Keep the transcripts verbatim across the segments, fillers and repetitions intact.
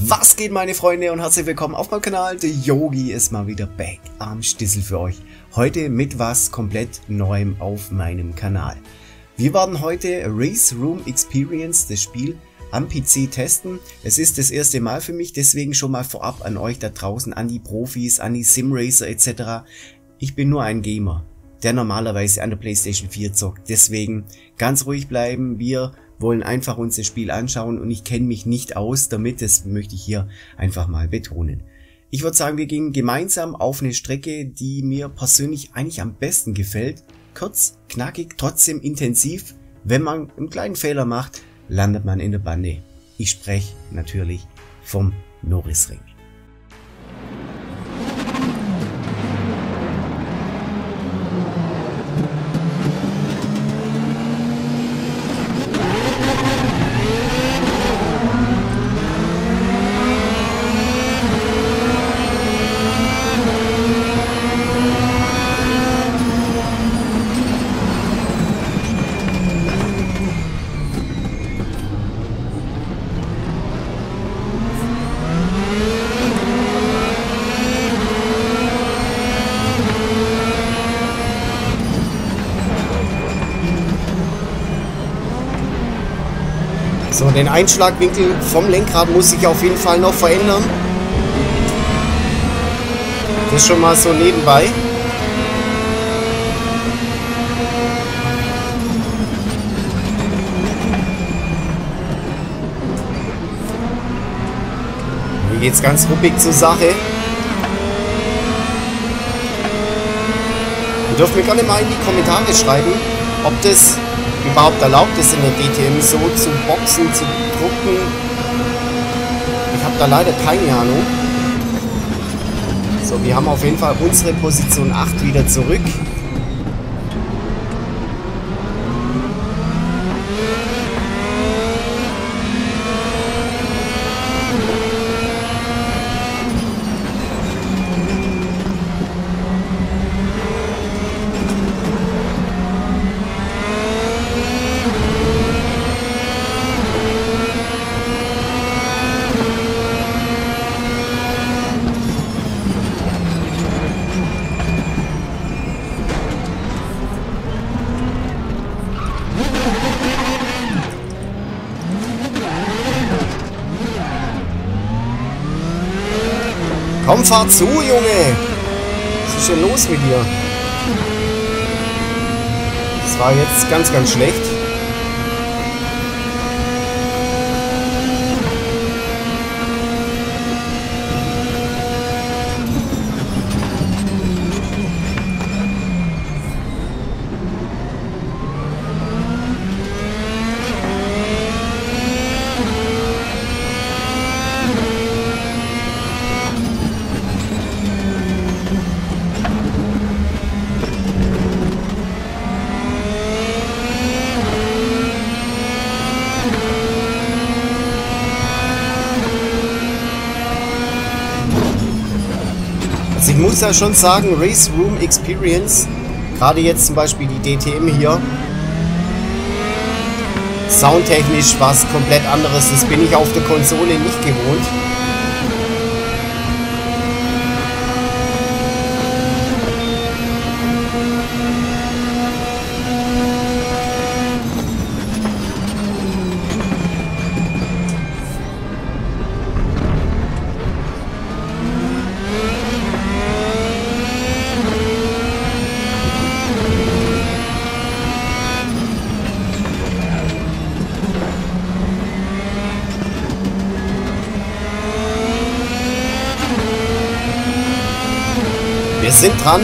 Was geht, meine Freunde, und herzlich willkommen auf meinem Kanal. Der Yogi ist mal wieder back am Stissel für euch. Heute mit was komplett Neuem auf meinem Kanal. Wir werden heute Race Room Experience, das Spiel, am P C testen. Es ist das erste Mal für mich, deswegen schon mal vorab an euch da draußen, an die Profis, an die Simracer et cetera. Ich bin nur ein Gamer, der normalerweise an der PlayStation vier zockt. Deswegen ganz ruhig bleiben. Wir wollen einfach uns das Spiel anschauen und ich kenne mich nicht aus damit, das möchte ich hier einfach mal betonen. Ich würde sagen, wir gehen gemeinsam auf eine Strecke, die mir persönlich eigentlich am besten gefällt. Kurz, knackig, trotzdem intensiv. Wenn man einen kleinen Fehler macht, landet man in der Bande. Ich spreche natürlich vom Norrisring. So, den Einschlagwinkel vom Lenkrad muss ich auf jeden Fall noch verändern. Das schon mal so nebenbei. Hier geht's ganz ruppig zur Sache. Ihr dürft mir gerne mal in die Kommentare schreiben, ob das überhaupt erlaubt ist, in der D T M so zu boxen, zu drucken. Ich habe da leider keine Ahnung. So, wir haben auf jeden Fall unsere Position acht wieder zurück. Komm, fahr zu, Junge! Was ist denn los mit dir? Das war jetzt ganz, ganz schlecht. Ich muss ja schon sagen, Race Room Experience, gerade jetzt zum Beispiel die D T M hier, soundtechnisch was komplett anderes, das bin ich auf der Konsole nicht gewohnt. Wir sind dran.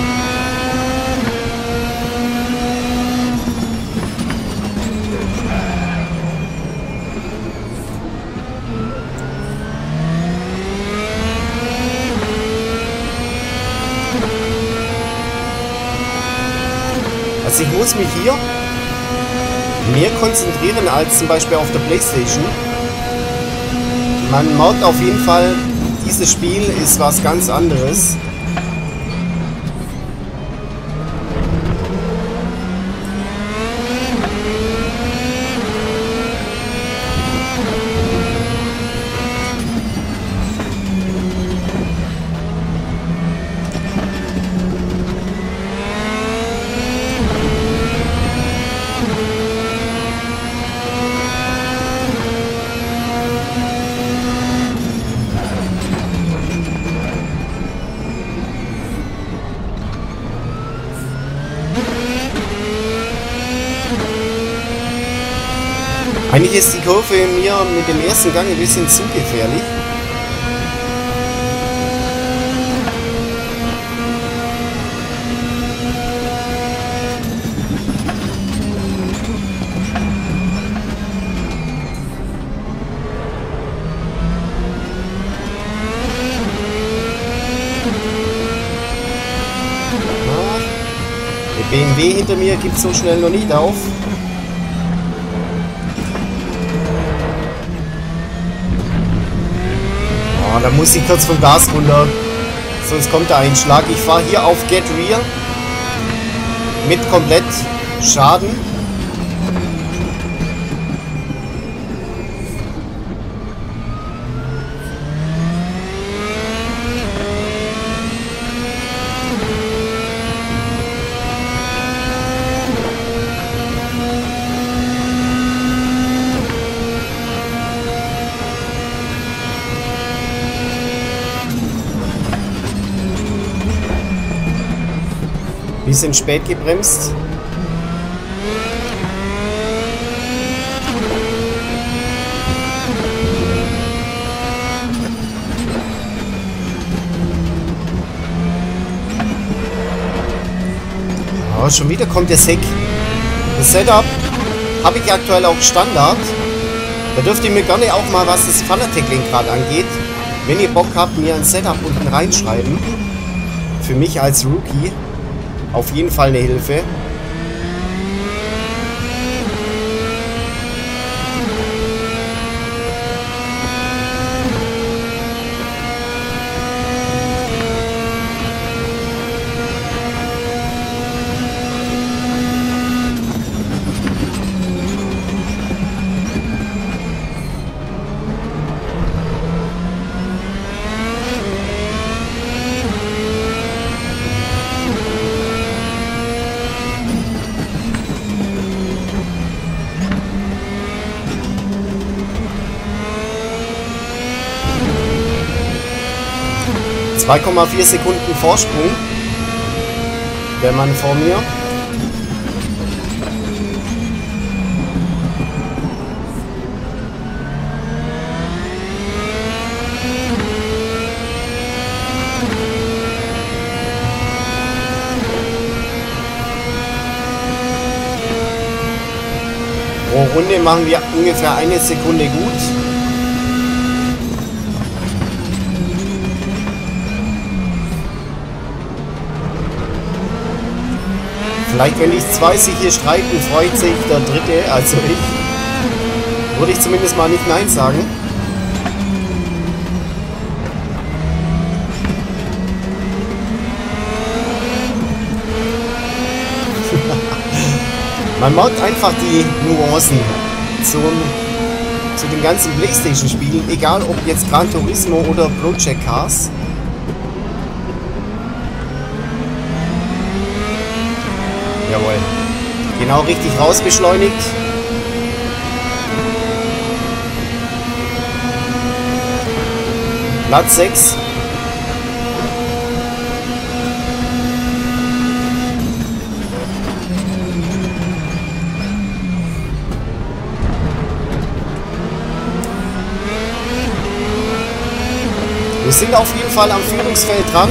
Also ich muss mich hier mehr konzentrieren als zum Beispiel auf der PlayStation. Man merkt auf jeden Fall, dieses Spiel ist was ganz anderes. Eigentlich ist die Kurve mir mit dem ersten Gang ein bisschen zu gefährlich. Der B M W hinter mir gibt so schnell noch nicht auf. Oh, da muss ich kurz vom Gas runter, sonst kommt da ein Schlag. Ich fahre hier auf Get Rear mit komplett Schaden. Bisschen spät gebremst. Oh, schon wieder kommt der Heck. Das Setup habe ich aktuell auch Standard. Da dürft ihr mir gerne auch mal, was das Fanatec-Lenkrad angeht, wenn ihr Bock habt, mir ein Setup unten reinschreiben. Für mich als Rookie auf jeden Fall eine Hilfe. zwei Komma vier Sekunden Vorsprung. Der Mann vor mir. Pro Runde machen wir ungefähr eine Sekunde gut. Vielleicht, wenn die zwei sich hier streiten, freut sich der Dritte, also ich. Würde ich zumindest mal nicht Nein sagen. Man merkt einfach die Nuancen zum, zu den ganzen PlayStation-Spielen, egal ob jetzt Gran Turismo oder Project Cars. Jawohl. Genau richtig rausbeschleunigt. Platz sechs. Wir sind auf jeden Fall am Führungsfeld dran.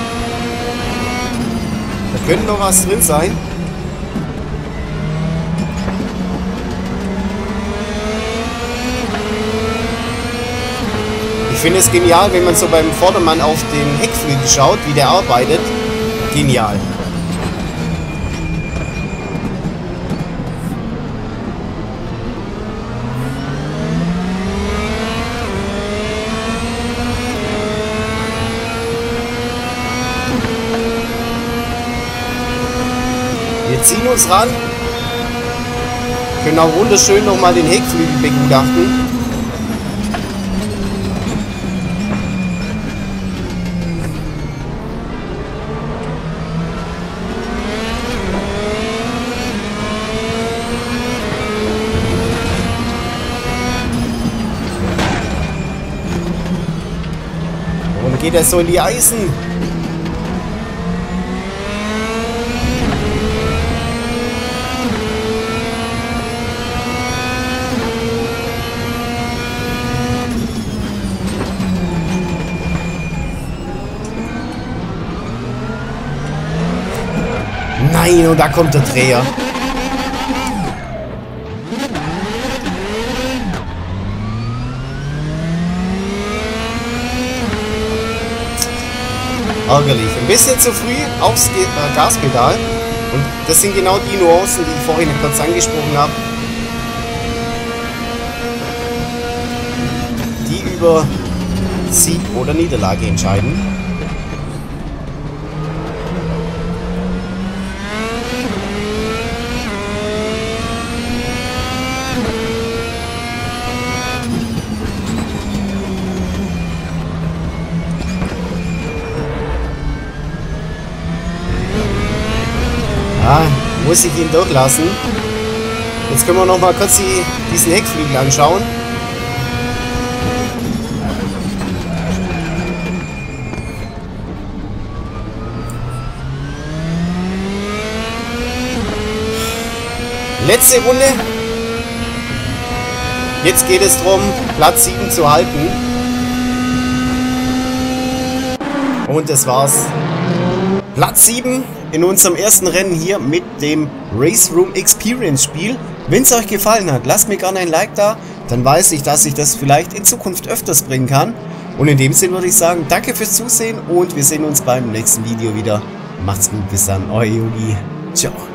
Da könnte noch was drin sein. Ich finde es genial, wenn man so beim Vordermann auf den Heckflügel schaut, wie der arbeitet. Genial. Wir ziehen uns ran. Können auch wunderschön nochmal den Heckflügel begutachten. Und geht er so in die Eisen. Nein, und da kommt der Dreher. Ärgerlich. Ein bisschen zu früh aufs Ge äh, Gaspedal. Und das sind genau die Nuancen, die ich vorhin kurz angesprochen habe, die über Sieg oder Niederlage entscheiden. Ah, muss ich ihn durchlassen. Jetzt können wir noch mal kurz die, diesen Heckflügel anschauen. Letzte Runde. Jetzt geht es darum, Platz sieben zu halten. Und das war's. Platz sieben in unserem ersten Rennen hier mit dem Race Room Experience Spiel. Wenn es euch gefallen hat, lasst mir gerne ein Like da. Dann weiß ich, dass ich das vielleicht in Zukunft öfters bringen kann. Und in dem Sinne würde ich sagen, danke fürs Zusehen und wir sehen uns beim nächsten Video wieder. Macht's gut, bis dann, euer Yogi. Ciao.